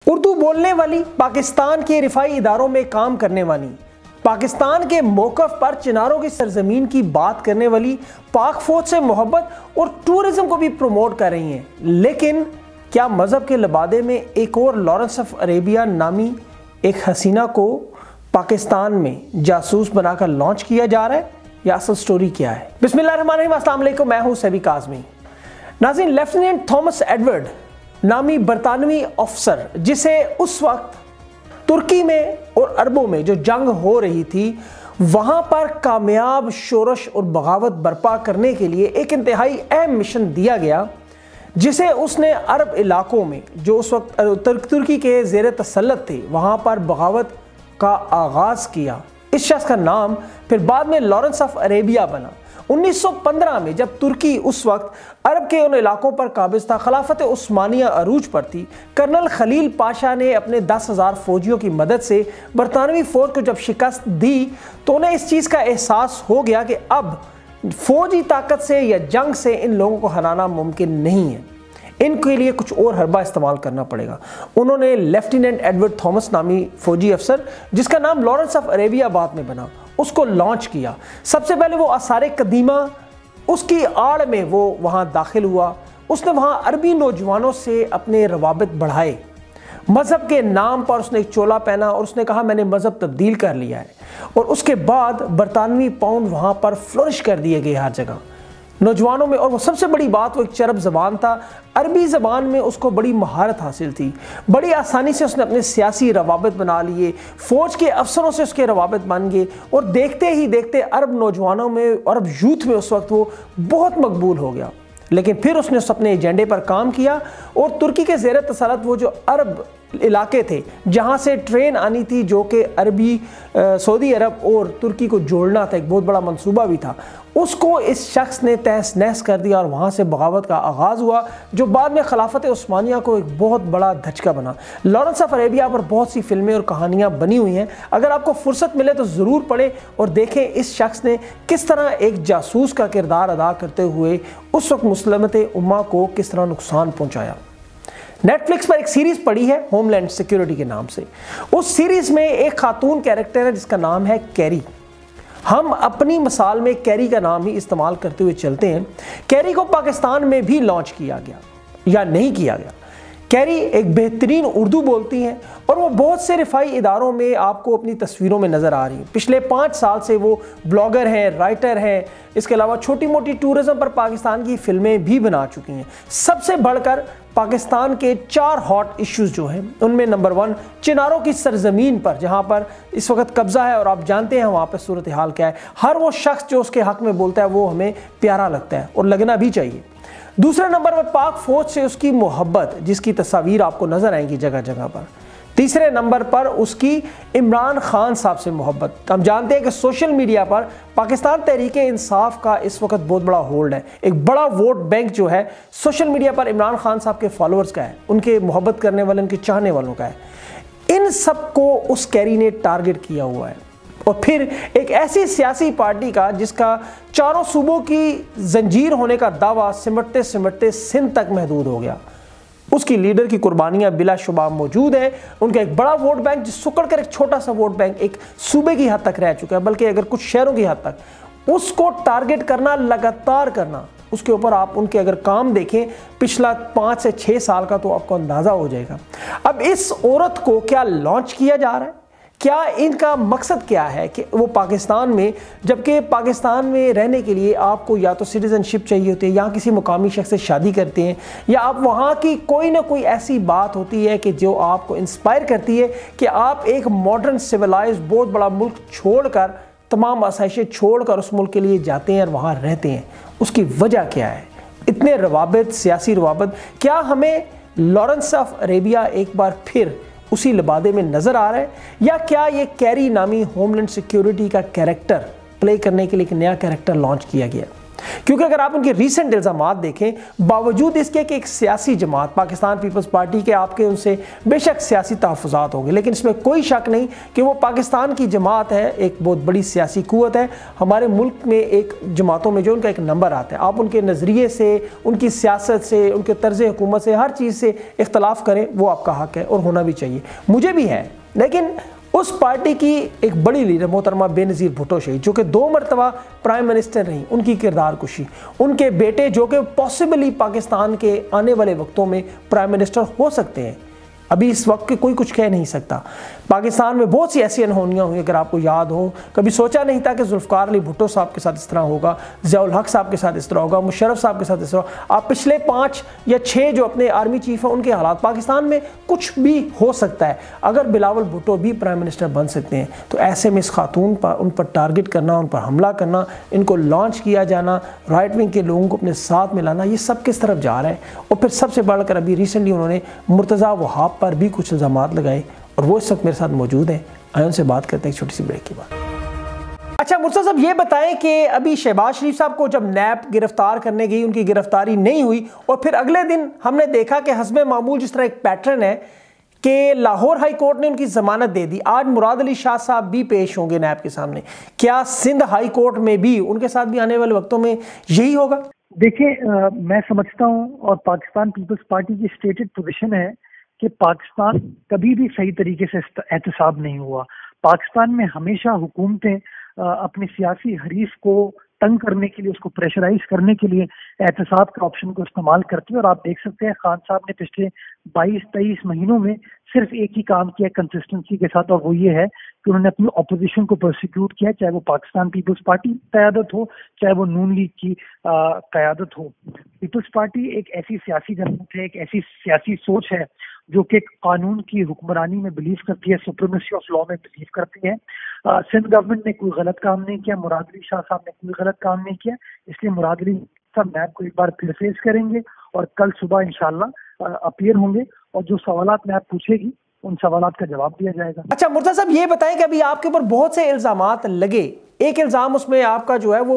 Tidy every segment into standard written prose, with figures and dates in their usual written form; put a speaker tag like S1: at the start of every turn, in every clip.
S1: اردو بولنے والی، پاکستان کے رفائی اداروں میں کام کرنے والی، پاکستان کے موقف پر چناروں کی سرزمین کی بات کرنے والی، پاک فوج سے محبت اور ٹورزم کو بھی پروموٹ کر رہی ہیں، لیکن کیا مذہب کے لبادے میں ایک اور لارنس آف عربیہ نامی ایک حسینہ کو پاکستان میں جاسوس بنا کر لانچ کیا جا رہا ہے، یا اصل سٹوری کیا ہے؟ بسم اللہ الرحمن الرحیم، السلام علیکم، میں ہوں سیبی کاظمی۔ ناظرین، لیفٹیننٹ تھامس ایڈورڈ نامی برطانوی افسر، جسے اس وقت ترکی میں اور عربوں میں جو جنگ ہو رہی تھی وہاں پر کامیاب شورش اور بغاوت برپا کرنے کے لیے ایک انتہائی اہم مشن دیا گیا، جسے اس نے عرب علاقوں میں جو اس وقت ترکی کے زیر تسلط تھے وہاں پر بغاوت کا آغاز کیا۔ اس شخص کا نام پھر بعد میں لارنس آف عربیہ بنا۔ 1915 میں جب ترکی اس وقت عرب کے ان علاقوں پر قابض تھا، خلافت عثمانیہ عروج پر تھی، کرنل خلیل پاشا نے اپنے 10,000 فوجیوں کی مدد سے برطانوی فوج کو جب شکست دی تو انہیں اس چیز کا احساس ہو گیا کہ اب فوجی طاقت سے یا جنگ سے ان لوگوں کو ہرانا ممکن نہیں ہے، ان کے لیے کچھ اور حربہ استعمال کرنا پڑے گا۔ انہوں نے لیفٹیننٹ ایڈورڈ تھامس نامی فوجی افسر، جس کا نام لارنس آف عربیہ بعد میں بنا، اس کو لانچ کیا۔ سب سے پہلے وہ آثار قدیمہ اس کی آڑ میں وہ وہاں داخل ہوا۔ اس نے وہاں عربی نوجوانوں سے اپنے روابط بڑھائے، مذہب کے نام پر اس نے ایک چولا پہنا اور اس نے کہا میں نے مذہب تبدیل کر لیا ہے، اور اس کے بعد برطانوی پاؤنڈ وہاں پر فلورش کر دیے گئے ہر جگہ نوجوانوں میں، اور وہ سب سے بڑی بات وہ ایک چرب زبان تھا، عربی زبان میں اس کو بڑی مہارت حاصل تھی، بڑی آسانی سے اس نے اپنے سیاسی روابط بنا لیے، فوج کے افسروں سے اس کے روابط بن گئے، اور دیکھتے ہی دیکھتے عرب نوجوانوں میں، عرب یوتھ میں اس وقت وہ بہت مقبول ہو گیا۔ لیکن پھر اس نے اپنے ایجنڈے پر کام کیا اور ترکی کے زیر تسلط وہ جو عرب علاقے تھے جہاں سے ٹرین آنی تھی جو کہ عربی سعودی عرب اور ترکی کو جوڑنا تھا، ایک بہت بڑا منصوبہ بھی تھا، اس کو اس شخص نے تہس نہس کر دیا اور وہاں سے بغاوت کا آغاز ہوا، جو بعد میں خلافت عثمانیہ کو ایک بہت بڑا دھچکا بنا۔ لارنس آف عربیہ پر بہت سی فلمیں اور کہانیاں بنی ہوئی ہیں، اگر آپ کو فرصت ملے تو ضرور پڑھیں اور دیکھیں اس شخص نے کس طرح ایک جاسوس کا کردار ادا کرتے ہوئے اس وقت مسلمت امہ کو کس طرح نقصان پہنچایا۔ نیٹ فلکس پر ایک سیریز پڑی ہے ہوم لینڈ سیکیورٹی کے نام سے، اس سیریز میں ایک خاتون کیریکٹر ہے جس کا نام ہے کیری۔ ہم اپنی مثال میں کیری کا نام ہی استعمال کرتے ہوئے چلتے ہیں۔ کیری کو پاکستان میں بھی لانچ کیا گیا یا نہیں کیا گیا۔ کیری ایک بہترین اردو بولتی ہیں اور وہ بہت سے رفائی اداروں میں آپ کو اپنی تصویروں میں نظر آ رہی ہیں۔ پچھلے 5 سال سے وہ بلاگر ہیں، رائٹر ہیں، اس کے علاوہ چھوٹی موٹی ٹورزم پر پاکستان کی فلمیں بھی بنا چکی ہیں۔ سب سے بڑھ کر پاکستان کے 4 ہاٹ ایشوز جو ہیں ان میں نمبر 1 چناروں کی سرزمین پر جہاں پر اس وقت قبضہ ہے، اور آپ جانتے ہیں وہاں پہ صورتحال کیا ہے، ہر وہ شخص جو اس کے حق میں بولتا ہے وہ ہمیں پیارا لگتا ہے اور لگنا بھی چاہیے۔ دوسرے نمبر پر پاک فوج سے اس کی محبت، جس کی تصاویر آپ کو نظر آئیں گی جگہ جگہ پر۔ تیسرے نمبر پر اس کی عمران خان صاحب سے محبت۔ ہم جانتے ہیں کہ سوشل میڈیا پر پاکستان تحریک انصاف کا اس وقت بہت بڑا ہولڈ ہے، ایک بڑا ووٹ بینک جو ہے سوشل میڈیا پر عمران خان صاحب کے فالوورز کا ہے، ان کے محبت کرنے والے، ان کے چاہنے والوں کا ہے۔ ان سب کو اس کیری نے ٹارگٹ کیا ہوا ہے، اور پھر ایک ایسی سیاسی پارٹی کا جس کا چاروں صوبوں کی زنجیر ہونے کا دعویٰ سمٹتے سمٹتے سندھ تک محدود ہو گیا۔ اس کی لیڈر کی قربانیاں بلا شبہ موجود ہیں، ان کا ایک بڑا ووٹ بینک جس سکڑ کر ایک چھوٹا سا ووٹ بینک ایک صوبے کی حد تک رہ چکا ہے، بلکہ اگر کچھ شہروں کی حد تک، اس کو ٹارگٹ کرنا، لگاتار کرنا، اس کے اوپر آپ ان کے اگر کام دیکھیں پچھلا 5 سے 6 سال کا تو آپ کو اندازہ ہو جائے گا۔ اب اس عورت کو کیا لانچ کیا جا رہا ہے؟ کیا ان کا مقصد کیا ہے کہ وہ پاکستان میں، جبکہ پاکستان میں رہنے کے لیے آپ کو یا تو سٹیزن شپ چاہیے ہوتی ہے، یا کسی مقامی شخص سے شادی کرتے ہیں، یا آپ وہاں کی کوئی نہ کوئی ایسی بات ہوتی ہے کہ جو آپ کو انسپائر کرتی ہے کہ آپ ایک ماڈرن سویلائز بہت بڑا ملک چھوڑ کر، تمام آسائشیں چھوڑ کر اس ملک کے لیے جاتے ہیں اور وہاں رہتے ہیں۔ اس کی وجہ کیا ہے؟ اتنے روابط، سیاسی روابط، کیا ہمیں لارنس آف عربیہ ایک بار پھر اسی لبادے میں نظر آ رہا ہے، یا کیا یہ کیری نامی ہوم لینڈ سیکیورٹی کا کیریکٹر پلے کرنے کے لیے ایک نیا کیریکٹر لانچ کیا گیا؟ کیونکہ اگر آپ ان کے ریسنٹ الزامات دیکھیں، باوجود اس کے کہ ایک سیاسی جماعت پاکستان پیپلز پارٹی کے، آپ کے ان سے بے شک سیاسی تحفظات ہوں گے، لیکن اس میں کوئی شک نہیں کہ وہ پاکستان کی جماعت ہے، ایک بہت بڑی سیاسی قوت ہے ہمارے ملک میں، ایک جماعتوں میں جو ان کا ایک نمبر آتا ہے۔ آپ ان کے نظریے سے، ان کی سیاست سے، ان کے طرز حکومت سے، ہر چیز سے اختلاف کریں، وہ آپ کا حق ہے اور ہونا بھی چاہیے، مجھے بھی ہے۔ لیکن اس پارٹی کی ایک بڑی لیڈر محترمہ بے نظیر بھٹو شہید، جو کہ 2 مرتبہ پرائم منسٹر رہیں، ان کی کردار کشی، ان کے بیٹے جو کہ پاسبلی پاکستان کے آنے والے وقتوں میں پرائم منسٹر ہو سکتے ہیں، ابھی اس وقت کے کوئی کچھ کہہ نہیں سکتا۔ پاکستان میں بہت سی ایسی انہونیاں ہوئی، اگر آپ کو یاد ہو، کبھی سوچا نہیں تھا کہ ذوالفقار علی بھٹو صاحب کے ساتھ اس طرح ہوگا، ضیاء الحق صاحب کے ساتھ اس طرح ہوگا، مشرف صاحب کے ساتھ اس طرح۔ آپ پچھلے 5 یا 6 جو اپنے آرمی چیف ہیں، ان کے حالات، پاکستان میں کچھ بھی ہو سکتا ہے۔ اگر بلاول بھٹو بھی پرائم منسٹر بن سکتے ہیں تو ایسے میں اس خاتون پر، ان پر ٹارگٹ کرنا، ان پر حملہ کرنا، ان کو لانچ کیا جانا، رائٹ ونگ کے لوگوں کو اپنے ساتھ ملانا، یہ سب کس طرف جا رہا ہے؟ اور پھر سب سے بڑھ کر ابھی ریسنٹلی انہوں نے مرتضیٰ وہاب پر بھی کچھ الزامات لگائے، اور وہ اس وقت میرے ساتھ موجود ہیں۔ آئیں ان سے بات کرتے ہیں ایک چھوٹی سی بریک کے بعد۔ اچھا مرتضیٰ صاحب، یہ بتائیں کہ ابھی شہباز شریف صاحب کو جب نیب گرفتار کرنے گئی، ان کی گرفتاری نہیں ہوئی، اور پھر اگلے دن ہم نے دیکھا کہ حسب معمول جس طرح ایک پیٹرن ہے کہ لاہور ہائی کورٹ نے ان کی ضمانت دے دی، آج مراد علی شاہ صاحب بھی پیش ہوں گے نیب کے سامنے، کیا سندھ ہائی کورٹ میں بھی ان کے ساتھ بھی آنے والے وقتوں میں یہی ہوگا؟
S2: دیکھیں، میں سمجھتا ہوں اور پاکستان پیپلز پارٹی کی اسٹیٹڈ پوزیشن ہے کہ پاکستان کبھی بھی صحیح طریقے سے احتساب نہیں ہوا۔ پاکستان میں ہمیشہ حکومتیں اپنے سیاسی حریف کو تنگ کرنے کے لیے، اس کو پریشرائز کرنے کے لیے احتساب کے آپشن کو استعمال کرتی ہے، اور آپ دیکھ سکتے ہیں خان صاحب نے پچھلے 22-23 مہینوں میں صرف ایک ہی کام کیا کنسسٹنسی کے ساتھ، اور وہ یہ ہے کہ انہوں نے اپنی اپوزیشن کو پرسیکیوٹ کیا، چاہے وہ پاکستان پیپلز پارٹی قیادت ہو، چاہے وہ نون لیگ کی قیادت ہو۔ پیپلز پارٹی ایک ایسی سیاسی جماعت ہے، ایک ایسی سیاسی سوچ ہے جو کہ قانون کی حکمرانی میں بلیو کرتی ہے، سپریمیسی آف لا میں بلیو کرتی ہے۔ سندھ گورنمنٹ نے کوئی غلط کام نہیں کیا، مراد علی شاہ صاحب نے کوئی غلط کام نہیں کیا، اس لیے مراد علی صاحب نیب کو ایک بار پھر فیس کریں گے، اور کل صبح انشاءاللہ اپیئر ہوں گے، اور جو سوالات نیب پوچھے گی ان سوالات کا جواب دیا جائے گا۔
S1: اچھا مرتضیٰ صاحب، یہ بتائیں کہ ابھی آپ کے اوپر بہت سے الزامات لگے، ایک الزام اس میں آپ کا جو ہے وہ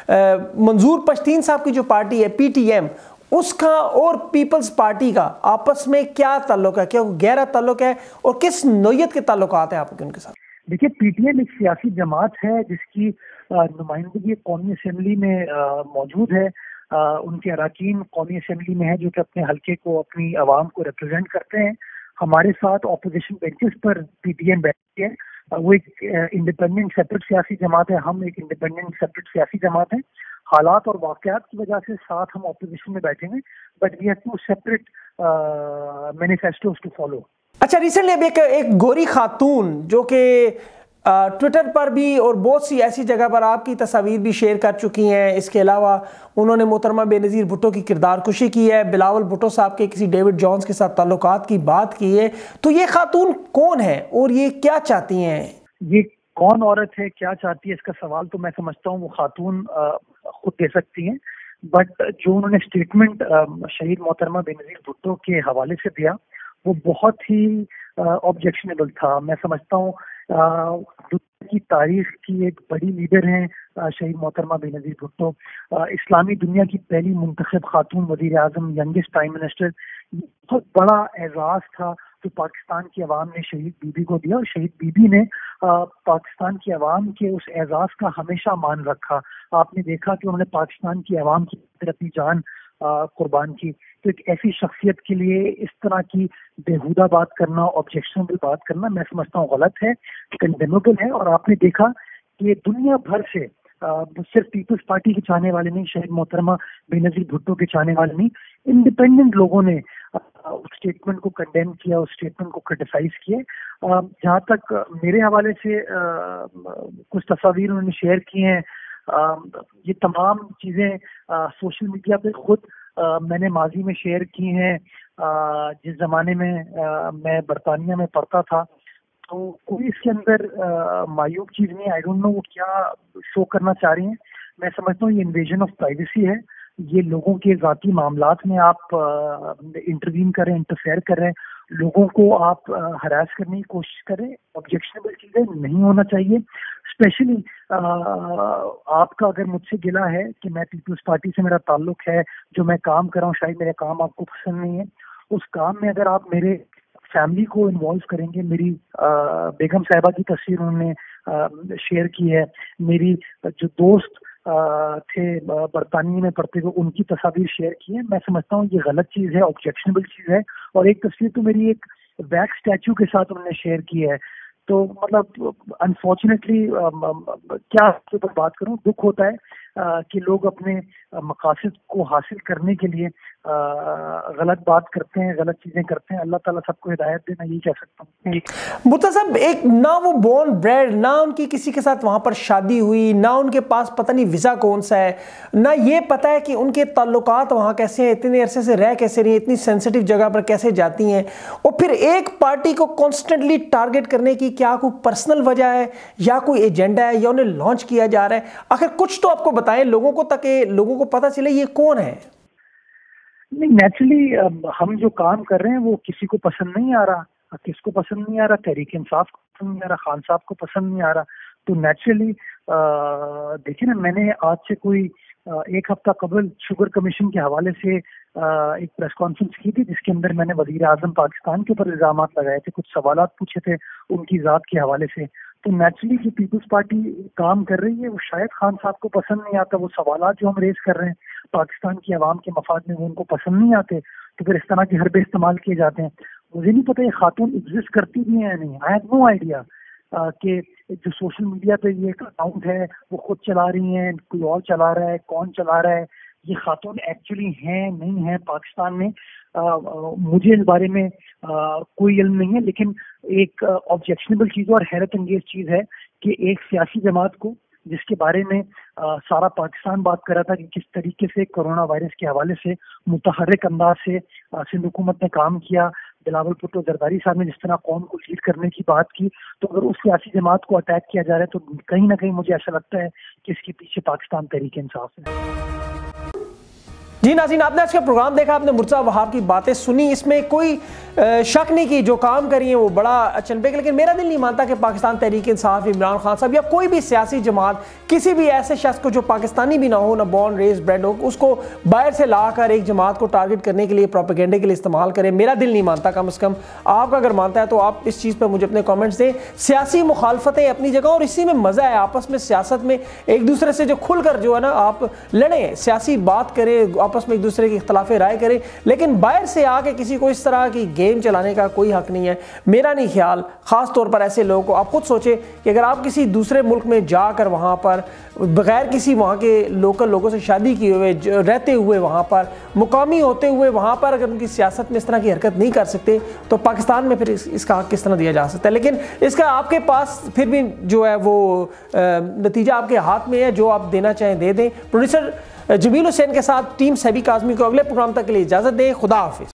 S1: منظور پشتین صاحب کی جو پارٹی ہے پی ٹی ایم، اس کا اور پیپلز پارٹی کا آپس میں کیا تعلق ہے؟ کیا گہرا تعلق ہے، اور کس نوعیت کے تعلقات ہیں آپ کے ان کے ساتھ؟
S2: دیکھیے، پی ٹی ایم ایک سیاسی جماعت ہے جس کی نمائندگی قومی اسمبلی میں موجود ہے، ان کے اراکین قومی اسمبلی میں ہے جو کہ اپنے حلقے کو، اپنی عوام کو ریپرزینٹ کرتے ہیں۔ ہمارے ساتھ اپوزیشن بینچز پر پی ٹی ایم بیٹھتی ہے، وہ ایک انڈیپینڈنٹ سیپریٹ سیاسی جماعت ہے، ہم ایک انڈیپینڈنٹ سیپریٹ سیاسی جماعت ہے۔ حالات اور واقعات کی وجہ سے ساتھ ہم اپوزیشن میں بیٹھیں گے، but we have to separate manifestos to follow.
S1: اچھا، ریسنٹلی ابھی ایک گوری خاتون جو کہ ٹویٹر پر بھی اور بہت سی ایسی جگہ پر آپ کی تصاویر بھی شیئر کر چکی ہیں، اس کے علاوہ انہوں نے محترمہ بے نظیر بھٹو کی کردار کشی کی ہے، بلاول بھٹو صاحب کے کسی ڈیوڈ جونز کے ساتھ تعلقات کی بات کی ہے، تو یہ خاتون کون ہے اور یہ کیا چاہتی ہیں؟
S2: یہ کون عورت ہے، کیا چاہتی ہے، اس کا سوال تو میں سمجھتا ہوں وہ خاتون خود دے سکتی ہیں، بٹ جو انہوں نے اسٹیٹمنٹ شہید محترمہ بے نظیر بھٹو کے حوالے سے دیا وہ بہت ہی آبجیکشنیبل تھا۔ میں سمجھتا ہوں دنیا کی تاریخ کی ایک بڑی لیڈر ہیں شہید محترمہ بے نظیر بھٹو، اسلامی دنیا کی پہلی منتخب خاتون وزیر اعظم، ینگسٹ پرائم منسٹر۔ بہت بڑا اعزاز تھا جو پاکستان کی عوام نے شہید بی بی کو دیا، اور شہید بی بی نے پاکستان کی عوام کے اس اعزاز کا ہمیشہ مان رکھا۔ آپ نے دیکھا کہ انہوں نے پاکستان کی عوام کی اپنی جان قربان کی۔ تو ایک ایسی شخصیت کے لیے اس طرح کی بےہودہ بات کرنا، آبجیکشنبل بات کرنا، میں سمجھتا ہوں غلط ہے، کنڈیمیبل ہے۔ اور آپ نے دیکھا کہ دنیا بھر سے صرف پیپلز پارٹی کے چاہنے والے نہیں، شہید محترمہ بے نظیر بھٹو کے چاہنے والے نہیں، انڈیپینڈنٹ لوگوں نے اس اسٹیٹمنٹ کو کنڈیم کیا، اس اسٹیٹمنٹ کو کرٹیسائز کیے۔ جہاں تک میرے حوالے سے کچھ تصاویر انہوں نے شیئر کی ہیں، یہ تمام چیزیں سوشل میڈیا پہ خود میں نے ماضی میں شیئر کی ہیں۔ جس زمانے میں میں برطانیہ میں پڑھتا تھا تو کوئی اس کے اندر معیوب چیز نہیں۔ آئی ڈونٹ نو وہ کیا شو کرنا چاہ رہی ہیں۔ میں سمجھتا ہوں یہ انویژن آف پرائیویسی ہے، یہ لوگوں کے ذاتی معاملات میں آپ انٹروین کر رہے ہیں، انٹرفیئر کر رہے ہیں، لوگوں کو آپ ہراس کرنے کی کوشش کریں، آبجیکشنیبل چیزیں نہیں ہونا چاہیے. اسپیشلی آپ کا اگر مجھ سے گلا ہے کہ میں پیپلز پارٹی سے میرا تعلق ہے، جو میں کام کر رہا ہوں شاید میرے کام آپ کو پسند نہیں ہے، اس کام میں اگر آپ میرے فیملی کو انوالو کریں گے، میری بیگم صاحبہ کی تصویر انہوں نے شیئر کی ہے، میری جو دوست تھے برطانیہ میں پڑھتے ہوئے ان کی تصاویر شیئر کی ہیں، میں سمجھتا ہوں یہ غلط چیز ہے، آبجیکشنیبل چیز ہے. اور ایک تصویر تو میری ایک ویکس اسٹیچو کے ساتھ انہوں نے شیئر کی ہے. تو مطلب انفارچونیٹلی کیا اس کے اوپر بات کروں، دکھ ہوتا ہے کہ لوگ اپنے مقاصد کو حاصل کرنے کے لیے غلط بات کرتے ہیں، غلط چیزیں کرتے ہیں. اللہ تعالیٰ سب کو ہدایت دے، میں یہی کہہ سکتا ہوں.
S1: مرتضیٰ صاحب، ایک نہ وہ بورن بریڈ، نہ ان کی کسی کے ساتھ وہاں پر شادی ہوئی، نہ ان کے پاس پتہ نہیں ویزا کون سا ہے، نہ یہ پتہ ہے کہ ان کے تعلقات وہاں کیسے ہیں، اتنے عرصے سے رہ کیسے رہی ہیں، اتنی سینسٹیو جگہ پر کیسے جاتی ہیں، اور پھر ایک پارٹی کو کانسٹنٹلی ٹارگٹ کرنے کی کیا کوئی پرسنل وجہ ہے یا کوئی ایجنڈا ہے یا انہیں لانچ کیا جا رہا ہے؟ آخر کچھ تو آپ کو بتائیں لوگوں کو تاکہ لوگوں کو پتہ چلے یہ کون ہے.
S2: نہیں، نیچرلی ہم جو کام کر رہے ہیں وہ کسی کو پسند نہیں آ رہا. کس کو پسند نہیں آ رہا؟ تحریک انصاف کو پسند نہیں آ رہا، خان صاحب کو پسند نہیں آ رہا. تو نیچرلی دیکھیں نا، میں نے آج سے کوئی ایک ہفتہ قبل شوگر کمیشن کے حوالے سے ایک پریس کانفرنس کی تھی، جس کے اندر میں نے وزیر اعظم پاکستان کے اوپر الزامات لگائے تھے، کچھ سوالات پوچھے تھے ان کی ذات کے حوالے سے. تو نیچرلی جو پیپلز پارٹی کام کر رہی ہے وہ شاید خان صاحب کو پسند نہیں آتا، وہ سوالات جو ہم ریز کر رہے ہیں پاکستان کی عوام کے مفاد میں وہ ان کو پسند نہیں آتے، تو پھر اس طرح کے حربے استعمال کیے جاتے ہیں. مجھے نہیں پتا یہ خاتون ایگزسٹ کرتی بھی ہیں یا نہیں. آئی ہیو نو آئیڈیا کہ جو سوشل میڈیا پہ یہ ایک اکاؤنٹ ہے وہ خود چلا رہی ہیں، کوئی اور چلا رہا ہے، کون چلا رہا ہے، یہ خاتون ایکچولی ہیں نہیں ہیں پاکستان میں. مجھے اس بارے میں کوئی علم نہیں ہے، لیکن ایک آبجیکشنیبل چیز اور حیرت انگیز چیز ہے کہ ایک سیاسی جماعت کو، جس کے بارے میں سارا پاکستان بات کر رہا تھا کہ کس طریقے سے کرونا وائرس کے حوالے سے متحرک انداز سے سندھ حکومت نے کام کیا، بلاول بھٹو زرداری صاحب نے جس طرح قوم کو لیڈ کرنے کی بات کی، تو اگر اس سیاسی جماعت کو اٹیک کیا جا رہا ہے تو کہیں نہ کہیں مجھے ایسا لگتا ہے کہ اس کے پیچھے پاکستان تحریک انصاف ہے.
S1: جی ناظرین، آپ نے آج کا پروگرام دیکھا، آپ نے مرتضیٰ وہاب کی باتیں سنی، اس میں کوئی شک نہیں کہ جو کام کری ہیں وہ بڑا اچنبے کا، لیکن میرا دل نہیں مانتا کہ پاکستان تحریک انصاف، عمران خان صاحب یا کوئی بھی سیاسی جماعت کسی بھی ایسے شخص کو جو پاکستانی بھی نہ ہو، نہ بورن ریز بریڈ ہو، اس کو باہر سے لا کر ایک جماعت کو ٹارگٹ کرنے کے لیے، پروپیگنڈے کے لیے استعمال کرے. میرا دل نہیں مانتا. کم از کم آپ کا اگر مانتا ہے تو آپ اس چیز پہ مجھے اپنے کامنٹس دیں. سیاسی مخالفتیں اپنی جگہ اور اسی میں مزہ ہے، آپس میں سیاست میں ایک دوسرے سے جو کھل کر جو ہے نا آپ لڑیں، سیاسی بات کریں، آپس میں ایک دوسرے کی اختلاف رائے کریں، لیکن باہر سے آ کے کسی کو اس طرح کی گیم چلانے کا کوئی حق نہیں ہے. میرا نہیں خیال، خاص طور پر ایسے لوگوں کو. آپ خود سوچیں کہ اگر آپ کسی دوسرے ملک میں جا کر وہاں پر بغیر کسی وہاں کے لوکل لوگوں سے شادی کیے ہوئے رہتے ہوئے، وہاں پر مقامی ہوتے ہوئے، وہاں پر اگر ان کی سیاست میں اس طرح کی حرکت نہیں کر سکتے تو پاکستان میں پھر اس کا حق کس طرح دیا جا سکتا ہے؟ لیکن اس کا آپ کے پاس پھر بھی جو ہے وہ نتیجہ آپ کے ہاتھ میں ہے، جو آپ دینا چاہیں دے دیں. پروڈیوسر جمیل حسین کے ساتھ ٹیم سیبی کاظمی کو اگلے پروگرام تک کے لیے اجازت دیں. خدا حافظ.